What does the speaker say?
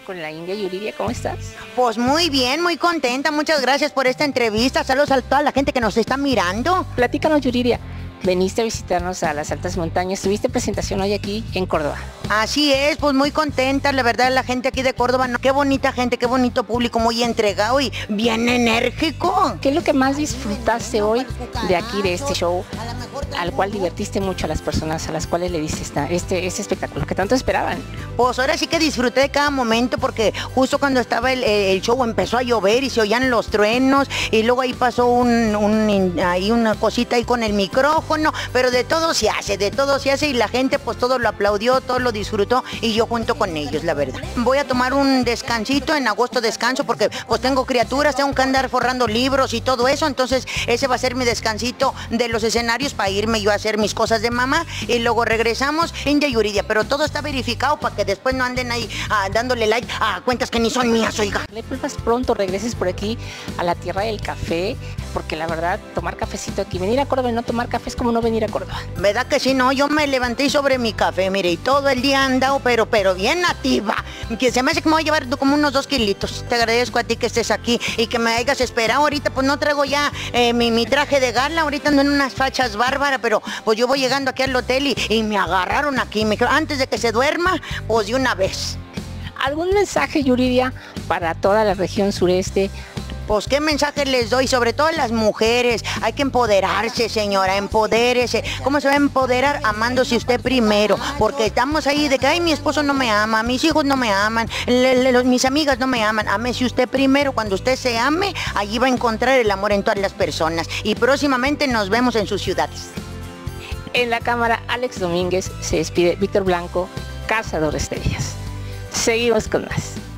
con la India. Yuridia, ¿cómo estás? Pues muy bien, muy contenta. Muchas gracias por esta entrevista. Saludos a toda la gente que nos está mirando. Platícanos, Yuridia. Veniste a visitarnos a las altas montañas. ¿Tuviste presentación hoy aquí en Córdoba? Así es, pues muy contenta, la verdad, la gente aquí de Córdoba, ¿no? Qué bonita gente, qué bonito público, muy entregado y bien enérgico. ¿Qué es lo que más disfrutaste hoy de aquí, de este show, al cual divertiste mucho a las personas a las cuales le diste este espectáculo que tanto esperaban? Pues ahora sí que disfruté de cada momento porque justo cuando estaba el show empezó a llover y se oían los truenos y luego ahí pasó ahí una cosita ahí con el micrófono, pero de todo se hace y la gente pues todo lo aplaudió, todo lo disfrutó y yo junto con ellos, la verdad. Voy a tomar un descansito, en agosto descanso porque pues tengo criaturas, tengo que andar forrando libros y todo eso, entonces ese va a ser mi descansito de los escenarios para irme yo a hacer mis cosas de mamá y luego regresamos India y Yuridia, pero todo está verificado para que después no anden ahí dándole like a cuentas que ni son mías, oiga. Le pulpas pronto regreses por aquí a la tierra del café, porque la verdad tomar cafecito aquí, venir a Córdoba y no tomar café es como no venir a Córdoba. ¿Verdad que sí? No, yo me levanté sobre mi café, mire, y todo el día he andado, pero bien nativa, que se me hace que me voy a llevar como unos 2 kilitos. Te agradezco a ti que estés aquí y que me hayas esperado. Ahorita pues no traigo ya mi traje de gala, ahorita ando en unas fachas bárbaras, pero pues yo voy llegando aquí al hotel y me agarraron aquí, me dijeron, antes de que se duerma, pues de una vez. ¿Algún mensaje, Yuridia, para toda la región sureste? Pues qué mensaje les doy, sobre todo a las mujeres. Hay que empoderarse, señora, empodérese. ¿Cómo se va a empoderar? Amándose usted primero, porque estamos ahí de que, ay, mi esposo no me ama, mis hijos no me aman, mis amigas no me aman. Ámese usted primero. Cuando usted se ame, allí va a encontrar el amor en todas las personas. Y próximamente nos vemos en sus ciudades. En la cámara, Alex Domínguez, se despide Víctor Blanco, Cazador de Estrellas. Seguimos con más.